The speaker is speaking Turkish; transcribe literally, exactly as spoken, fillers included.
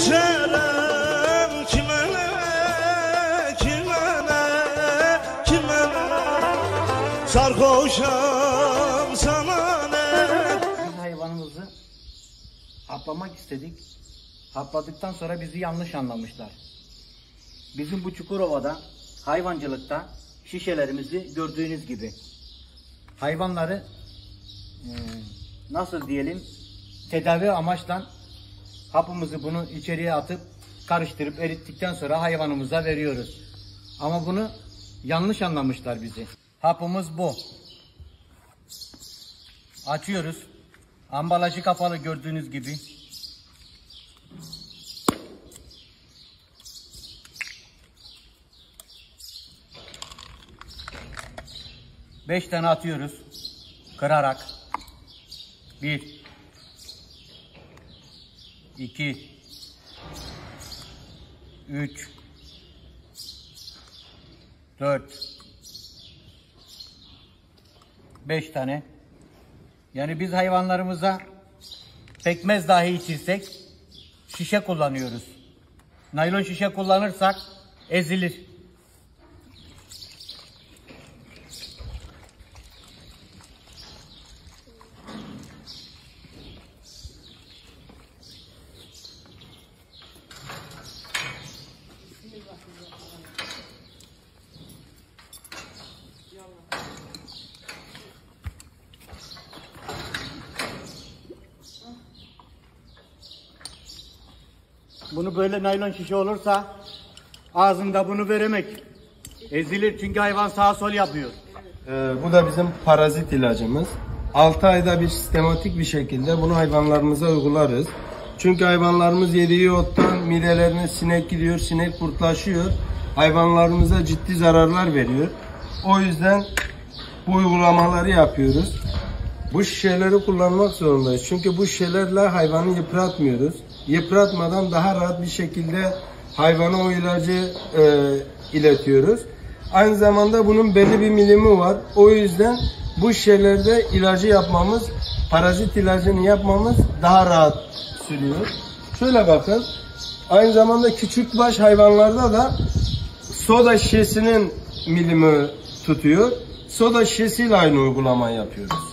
içerem kime ne, kime ne, kime ne, sarhoşam sana ne. Biz hayvanımızı haplamak istedik. Hapladıktan sonra bizi yanlış anlamışlar. Bizim bu Çukurova'da hayvancılıkta şişelerimizi gördüğünüz gibi hayvanları e, nasıl diyelim tedavi amaçla hapımızı bunu içeriye atıp karıştırıp erittikten sonra hayvanımıza veriyoruz. Ama bunu yanlış anlamışlar bizi. Hapımız bu. Açıyoruz. Ambalajı kapalı gördüğünüz gibi. Beş tane atıyoruz. Kırarak. Bir. İki. Üç. Dört. Beş tane. Yani biz hayvanlarımıza pekmez dahi içirsek şişe kullanıyoruz. Naylon şişe kullanırsak ezilir. Bunu böyle naylon şişe olursa ağzında bunu veremek ezilir çünkü hayvan sağa sol yapıyor. Ee, bu da bizim parazit ilacımız. altı ayda bir sistematik bir şekilde bunu hayvanlarımıza uygularız. Çünkü hayvanlarımız yediği ottan midelerine sinek gidiyor, sinek kurtlaşıyor. Hayvanlarımıza ciddi zararlar veriyor. O yüzden bu uygulamaları yapıyoruz. Bu şişeleri kullanmak zorundayız. Çünkü bu şişelerle hayvanı yıpratmıyoruz. Yıpratmadan daha rahat bir şekilde hayvana o ilacı e, iletiyoruz. Aynı zamanda bunun belli bir milimi var. O yüzden bu şişelerde ilacı yapmamız, parazit ilacını yapmamız daha rahat sürüyor. Şöyle bakın. Aynı zamanda küçükbaş hayvanlarda da soda şişesinin milimi tutuyor. Soda şişesiyle aynı uygulamayı yapıyoruz.